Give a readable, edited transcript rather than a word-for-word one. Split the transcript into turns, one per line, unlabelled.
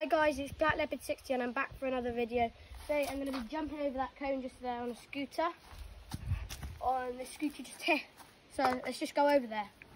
guys, it's Black Leopard 60 and I'm back for another video. Today I'm going to be jumping over that cone just there on a scooter. On the scooter just here. So let's just go over there.